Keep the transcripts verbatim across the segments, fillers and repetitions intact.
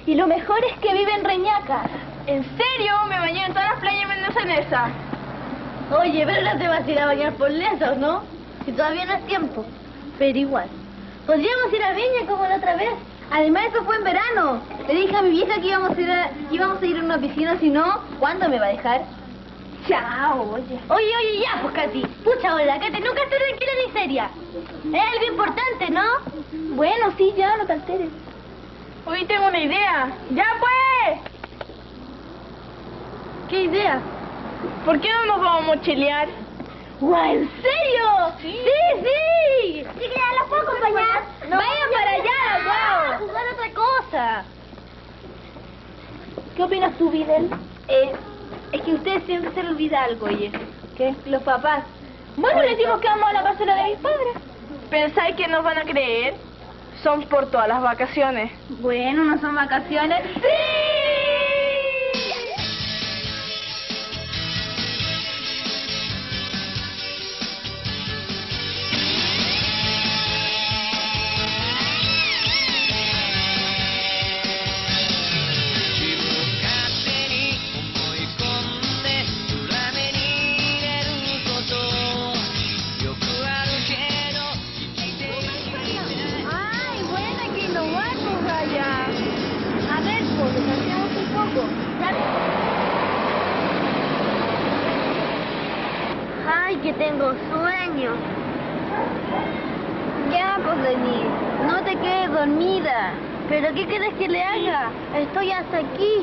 Y lo mejor es que vive en Reñaca. ¿En serio? Me bañé en todas las playas menos en esa. Oye, pero no te vas a ir a bañar por lesos, ¿no? Si todavía no es tiempo. Pero igual. Podríamos ir a Viña como la otra vez. Además, eso fue en verano. Le dije a mi vieja que íbamos a ir a, que íbamos a, ir a una piscina, si no, ¿cuándo me va a dejar? Chao, oye. Oye, oye, ya, pues, Katy. Pucha, hola, Katy, nunca estoy tranquila ni seria. Es algo importante, ¿no? Bueno, sí, ya, no te alteres. Hoy tengo una idea. ¡Ya, pues! ¿Qué idea? ¿Por qué no nos vamos a mochilear? ¡Guau! ¿En serio? Sí. ¡Sí, sí! ¿Sí que ya las puedo acompañar? No, ¡vayan para allá, guau! ¡A jugar otra cosa! ¿Qué opinas tú, Videl? Eh, es que a ustedes siempre se les olvida algo, oye. ¿Qué? Los papás. Bueno, le decimos que vamos a la parcela de mis padres. ¿Pensáis que nos van a creer? Son por todas las vacaciones. Bueno, no son vacaciones. ¡Sí! Ay, que tengo sueño. Ya, pues, Denise, no te quedes dormida. ¿Pero qué quieres que le haga? Estoy hasta aquí.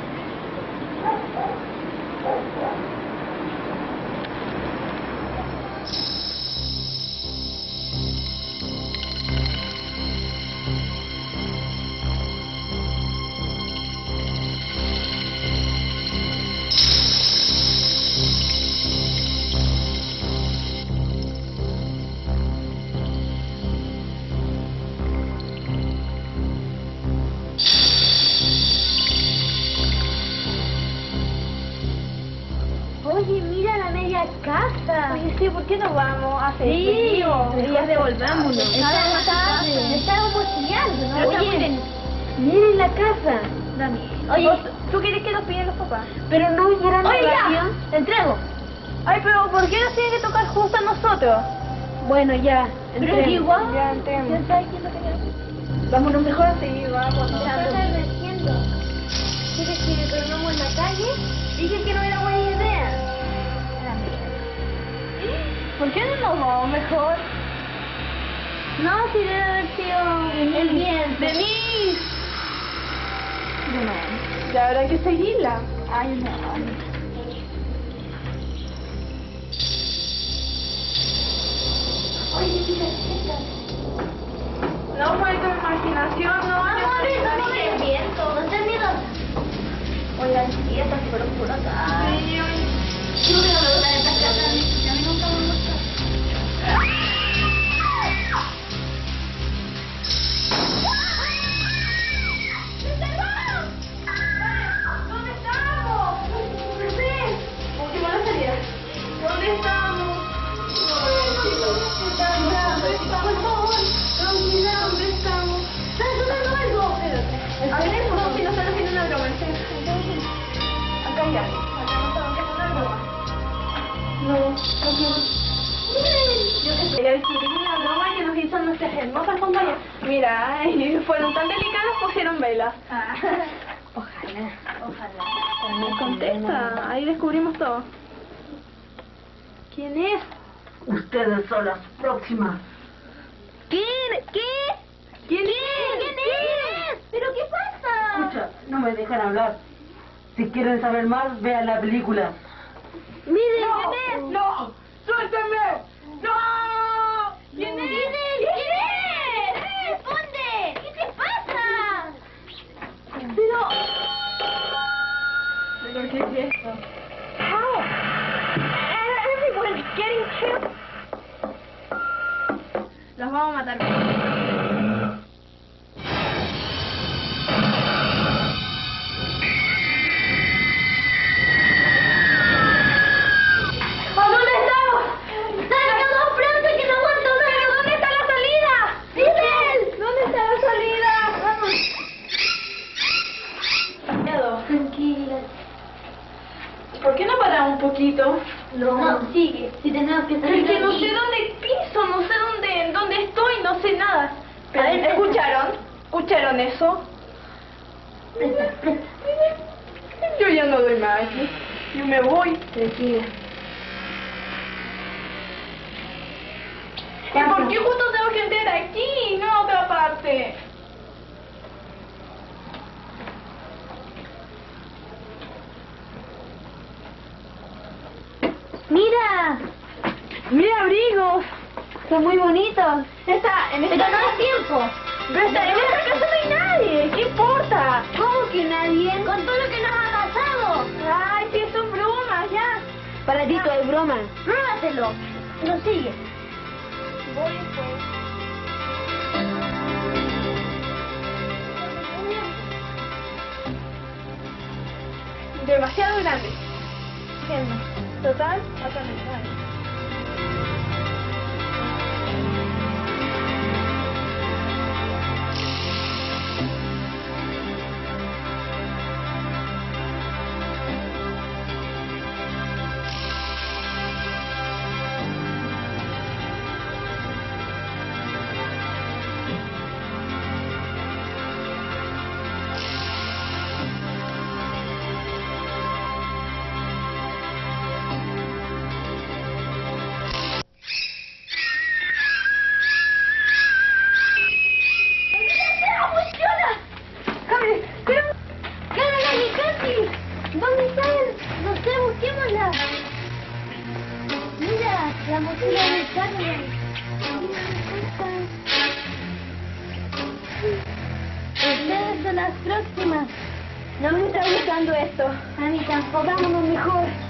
Oye, mira la media casa. Oye, sí, ¿por qué no vamos a hacer Sí, frío? ya devolvámonos. Estamos tarde. Estamos mochileando, ¿no? Oye, miren la casa. Dame. Oye, ¿Vos- ¿Tú quieres que nos piden los papás? pero no era Oye, ya. relación. Te entrego. Ay, pero ¿por qué nos tienen que tocar justo a nosotros? Bueno, ya. Pero entrego. es que igual. Ya entremos. ¿Quién sabe quién lo quería? Vámonos mejor así, vamos. Está atardeciendo. ¿Quieres que dormamos en la calle? Dije que no era buena idea. ¿Por qué no nos vamos mejor? No, si debe haber sido el viento. ¡Denise! No, ya habrá que seguirla. Ay, no. Oye, mira, mira. No fue tu imaginación, no. Vamos a ver, no me el viento. No te miedo. Oigan, sí, estas fueron por acá. Sí, oye. Yo veo la verdad de esta casa. A mí nunca me gustó. ¿Dónde estamos? No sé. Última la salida. ¿Dónde estamos? ¿Dónde estamos? Por favor. Tranquila, ¿dónde estamos? ¿Estás sonando algo? Espérate. A ver, no, si no están haciendo una broma. Acá hay algo. Acá no estamos haciendo una broma. No, yo que sé, es una broma que nos hizo nuestras hermosas compañeras. Mira, ay, fueron tan delicadas, pusieron velas. Ojalá, ojalá. Me contesta, ahí descubrimos todo. ¿Quién es? Ustedes son las próximas. ¿Quién? ¿Qué? ¿Quién es? ¿Quién es? ¿Pero qué pasa? Escucha, no me dejan hablar. Si quieren saber más, vean la película. Miren, ¡No! ¿quién es? ¡No! ¡Suéltame! ¡No! ¿Quién es? ¿Quién es? ¿Quién es? ¡Responde! ¿Qué te pasa? Pero... ¿Pero qué es esto? How? Everyone is getting killed. Los vamos a matar. ¿Dónde estamos? ¡Salgamos pronto que no aguanto más! ¿Dónde está la salida? ¡Videl! ¿Dónde está la salida? Vamos. un poquito. No, sigue. Si tenemos que Pero salir es que de no aquí. sé dónde piso, no sé dónde, dónde estoy, no sé nada. A ver, ¿escucharon? ¿Escucharon eso? Presta, presta. Yo ya no doy más aquí. Yo me voy. Tranquila. ¿Y por qué justo tengo que entrar aquí, no a otra parte? ¡Mira! ¡Mira abrigos! Son muy bonitos. Está en Pero esta... no hay tiempo. Pero está- en esta casa no hay nadie, ¿qué importa? ¿Cómo que nadie? Con todo lo que nos ha pasado. Ay, sí, son bromas, ya. Para ti todo es broma. Pruébatelo. No sigue. Voy pues. Demasiado grande. Entiendo. Total, acá no hay. ¿Dónde está él? No sé, busquémosla. Mira, la mochila de Carmen. Ustedes son las próximas. No me está gustando esto. A mí tampoco. Vámonos mejor.